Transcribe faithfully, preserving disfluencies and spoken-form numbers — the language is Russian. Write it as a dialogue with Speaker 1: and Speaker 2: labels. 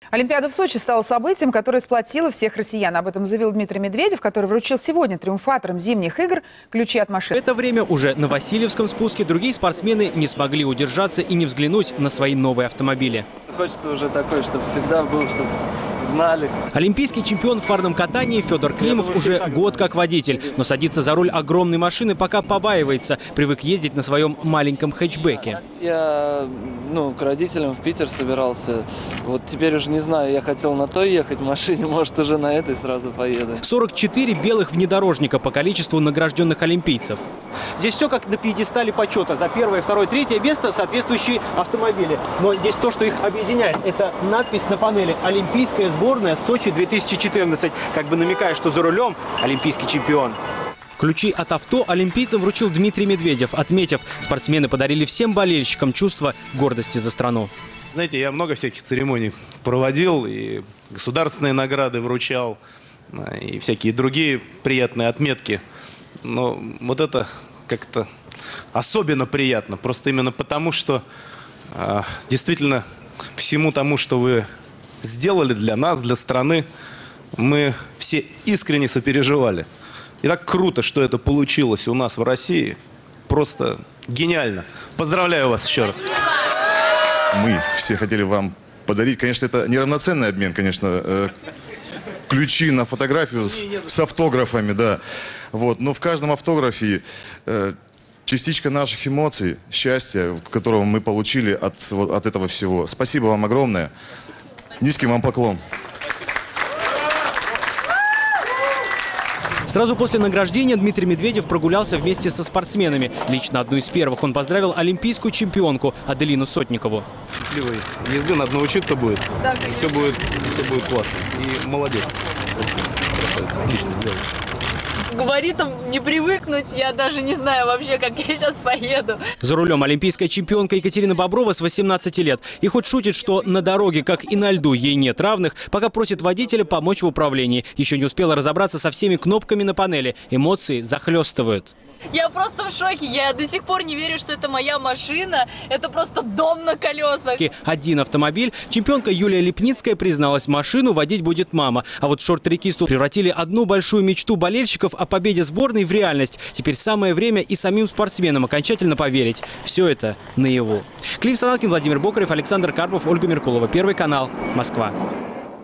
Speaker 1: Олимпиада в Сочи стала событием, которое сплотило всех россиян. Об этом заявил Дмитрий Медведев, который вручил сегодня триумфаторам зимних игр ключи от машин.
Speaker 2: В это время уже на Васильевском спуске другие спортсмены не смогли удержаться и не взглянуть на свои новые автомобили.
Speaker 3: Хочется уже такой, чтобы всегда был, чтобы знали.
Speaker 2: Олимпийский чемпион в парном катании Федор Климов уже год как водитель, но садиться за руль огромной машины пока побаивается. Привык ездить на своем маленьком хэтчбеке.
Speaker 3: Я ну, к родителям в Питер собирался. Вот теперь уже не знаю, я хотел на той ехать в машине, может уже на этой сразу поеду.
Speaker 2: сорок четыре белых внедорожника по количеству награжденных олимпийцев.
Speaker 4: Здесь все как на пьедестале почета. За первое, второе, третье место соответствующие автомобили. Но здесь то, что их объединяет, это надпись на панели «Олимпийская сборная Сочи две тысячи четырнадцать», как бы намекая, что за рулем олимпийский чемпион.
Speaker 2: Ключи от авто олимпийцам вручил Дмитрий Медведев, отметив, спортсмены подарили всем болельщикам чувство гордости за страну.
Speaker 5: Знаете, я много всяких церемоний проводил, и государственные награды вручал, и всякие другие приятные отметки. Но вот это как-то особенно приятно, просто именно потому, что э, действительно всему тому, что вы сделали для нас, для страны, мы все искренне сопереживали. И так круто, что это получилось у нас в России. Просто гениально. Поздравляю вас еще раз.
Speaker 6: Мы все хотели вам подарить, конечно, это неравноценный обмен, конечно, э, ключи на фотографию с, с автографами, да. Вот, но в каждом автографе э, частичка наших эмоций, счастья, которого мы получили от, вот, от этого всего. Спасибо вам огромное. Низкий вам поклон.
Speaker 2: Сразу после награждения Дмитрий Медведев прогулялся вместе со спортсменами. Лично одну из первых он поздравил олимпийскую чемпионку Аделину Сотникову.
Speaker 5: Счастливой езды надо научиться будет. Да, все будет, все будет классно. И молодец. Красавица. Отлично сделал.
Speaker 7: Габаритам не привыкнуть, я даже не знаю вообще, как я сейчас поеду.
Speaker 2: За рулем олимпийская чемпионка Екатерина Боброва с восемнадцати лет. И хоть шутит, что на дороге, как и на льду, ей нет равных, пока просит водителя помочь в управлении. Еще не успела разобраться со всеми кнопками на панели. Эмоции захлестывают.
Speaker 7: Я просто в шоке. Я до сих пор не верю, что это моя машина. Это просто дом на колесах.
Speaker 2: Один автомобиль. Чемпионка Юлия Липницкая призналась, машину водить будет мама. А вот шорт-трекисту превратили одну большую мечту болельщиков о победе сборной в реальность. Теперь самое время и самим спортсменам окончательно поверить. Все это наяву. Клим Санаткин, Владимир Бокарев, Александр Карпов, Ольга Меркулова. Первый канал. Москва.